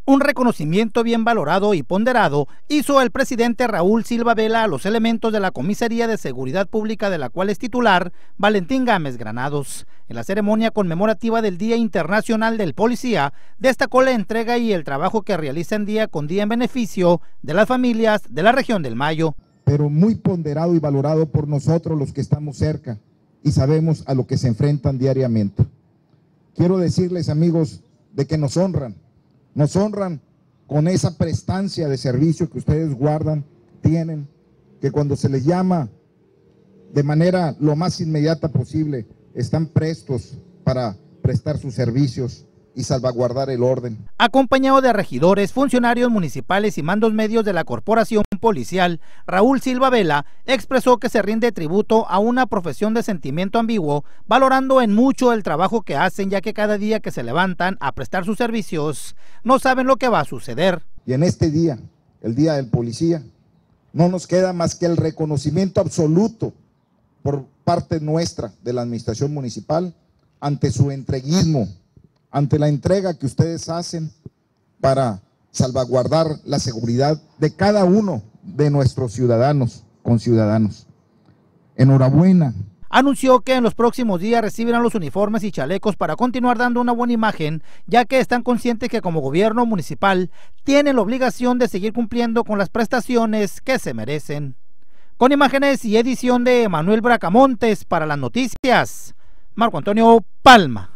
Un reconocimiento bien valorado y ponderado hizo el presidente Raúl Silva Vela a los elementos de la Comisaría de Seguridad Pública, de la cual es titular Valentín Gámez Granados. En la ceremonia conmemorativa del Día Internacional del Policía, destacó la entrega y el trabajo que realizan día con día en beneficio de las familias de la región del Mayo. Pero muy ponderado y valorado por nosotros los que estamos cerca y sabemos a lo que se enfrentan diariamente. Quiero decirles, amigos, de que nos honran con esa prestancia de servicio que ustedes guardan, tienen, que cuando se les llama de manera lo más inmediata posible, están prestos para prestar sus servicios y salvaguardar el orden. Acompañado de regidores, funcionarios municipales y mandos medios de la corporación policial, Raúl Silva Vela expresó que se rinde tributo a una profesión de sentimiento ambiguo, valorando en mucho el trabajo que hacen, ya que cada día que se levantan a prestar sus servicios, no saben lo que va a suceder. Y en este día, el Día del Policía, no nos queda más que el reconocimiento absoluto por parte nuestra de la administración municipal ante su entreguismo, ante la entrega que ustedes hacen para salvaguardar la seguridad de cada uno de nuestros conciudadanos. Enhorabuena. Anunció que en los próximos días recibirán los uniformes y chalecos para continuar dando una buena imagen, ya que están conscientes que como gobierno municipal tienen la obligación de seguir cumpliendo con las prestaciones que se merecen. Con imágenes y edición de Manuel Bracamontes para las noticias, Marco Antonio Palma.